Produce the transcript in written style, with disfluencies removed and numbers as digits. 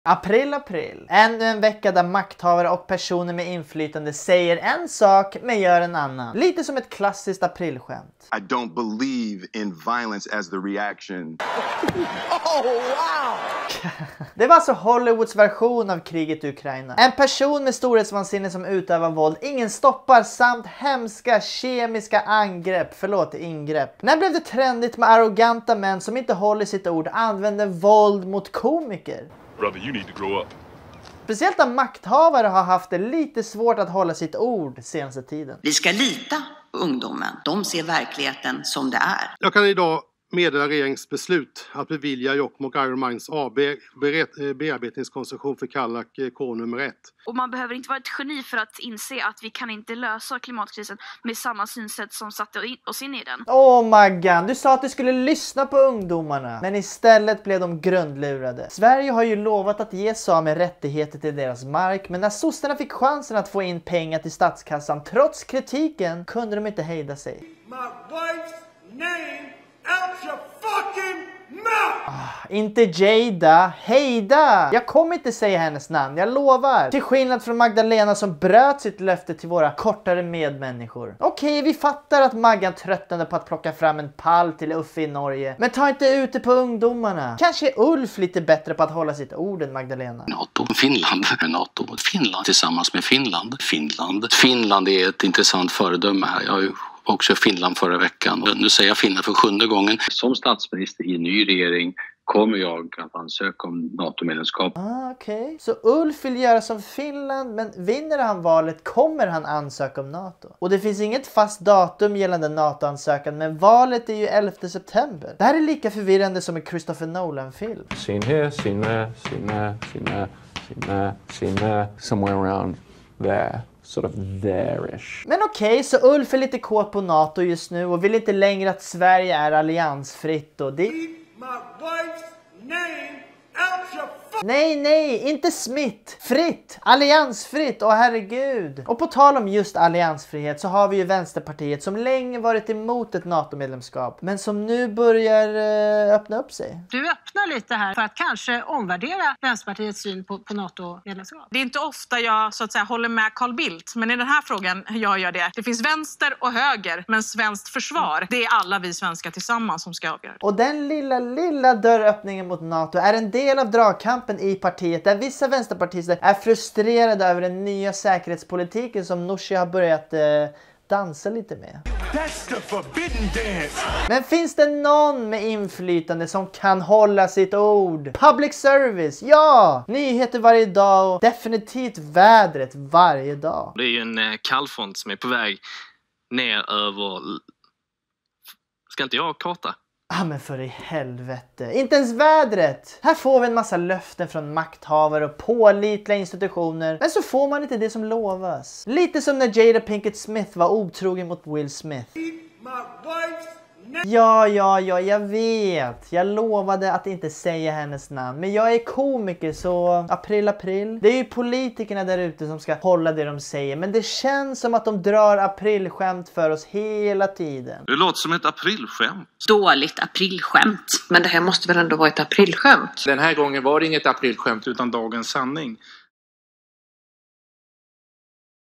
April. Ännu en vecka där makthavare och personer med inflytande säger en sak men gör en annan. Lite som ett klassiskt aprilskämt. I don't believe in violence as the reaction. Oh, wow! Det var alltså Hollywoods version av kriget i Ukraina. En person med storhetsvansinne som utövar våld, ingen stoppar samt hemska kemiska ingrepp. När blev det trendigt med arroganta män som inte håller sitt ord använder våld mot komiker? Brother, you need to grow up. Speciellt när makthavare har haft det lite svårt att hålla sitt ord senaste tiden. Vi ska lita på ungdomen. De ser verkligheten som det är. Jag kan idag meddela regeringens beslut att bevilja Jokkmokk Iron Mines AB bearbetningskoncession för Kallak K nummer 1. Och man behöver inte vara ett geni för att inse att vi kan inte lösa klimatkrisen med samma synsätt som satte oss in i den. Åh Maggan, du sa att du skulle lyssna på ungdomarna. Men istället blev de grundlurade. Sverige har ju lovat att ge samer rättigheter till deras mark. Men när sossarna fick chansen att få in pengar till statskassan trots kritiken kunde de inte hejda sig. My wife's name out your fucking mouth! Inte Jada, hejda! Jag kommer inte säga hennes namn, jag lovar. Till skillnad från Magdalena som bröt sitt löfte till våra kortare medmänniskor. Okej, vi fattar att Maggan tröttnade på att plocka fram en pall till Uffe i Norge. Men ta inte ut det på ungdomarna. Kanske är Ulf lite bättre på att hålla sitt ord än Magdalena. NATO. Finland tillsammans med Finland är ett intressant föredöme här. Jag har ju också Finland förra veckan. Nu säger jag Finland för 7:e gången. Som statsminister i en ny regering kommer jag att ansöka om NATO-medlemskap. Okej. Så Ulf vill göra som Finland, men vinner han valet kommer han ansöka om NATO. Och det finns inget fast datum gällande NATO-ansökan, men valet är ju 11 september. Det här är lika förvirrande som en Christopher Nolan-film. Seen here, seen there, somewhere around there. Sort of there-ish. Men okej, så Ulf är lite kåt på NATO just nu och vill inte längre att Sverige är alliansfritt och det... Nej, inte Smith. Fritt, alliansfritt, åh herregud. Och på tal om just alliansfrihet så har vi ju Vänsterpartiet som länge varit emot ett NATO-medlemskap. Men som nu börjar öppna upp sig. Du öppnar lite här för att kanske omvärdera Vänsterpartiets syn på NATO-medlemskap. Det är inte ofta jag så att säga håller med Carl Bildt, men i den här frågan jag gör det. Det finns vänster och höger, men svenskt försvar, det är alla vi svenskar tillsammans som ska avgöra. Och den lilla dörröppningen mot NATO är en del av dragkampen i partiet där vissa vänsterpartister är frustrerade över den nya säkerhetspolitiken som Nooshi har börjat dansa lite med. Men finns det någon med inflytande som kan hålla sitt ord? Public service, ja! Nyheter varje dag och definitivt vädret varje dag. Det är ju en kallfront som är på väg ner över... Ska inte jag karta? Men för i helvete. Inte ens vädret. Här får vi en massa löften från makthavare och pålitliga institutioner. Men så får man inte det som lovas. Lite som när Jada Pinkett Smith var otrogen mot Will Smith. Ja, jag vet. Jag lovade att inte säga hennes namn. Men jag är komiker så april. Det är ju politikerna där ute som ska hålla det de säger. Men det känns som att de drar aprilskämt för oss hela tiden. Det låter som ett aprilskämt. Dåligt aprilskämt. Men det här måste väl ändå vara ett aprilskämt? Den här gången var det inget aprilskämt utan dagens sanning.